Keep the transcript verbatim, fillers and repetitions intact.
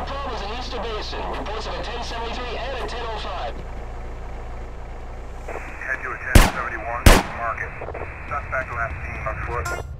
got problems in Easter Basin. Reports of a ten seventy-three and a ten oh five. Head to a ten seventy-one. Mark it. Suspect last seen on foot.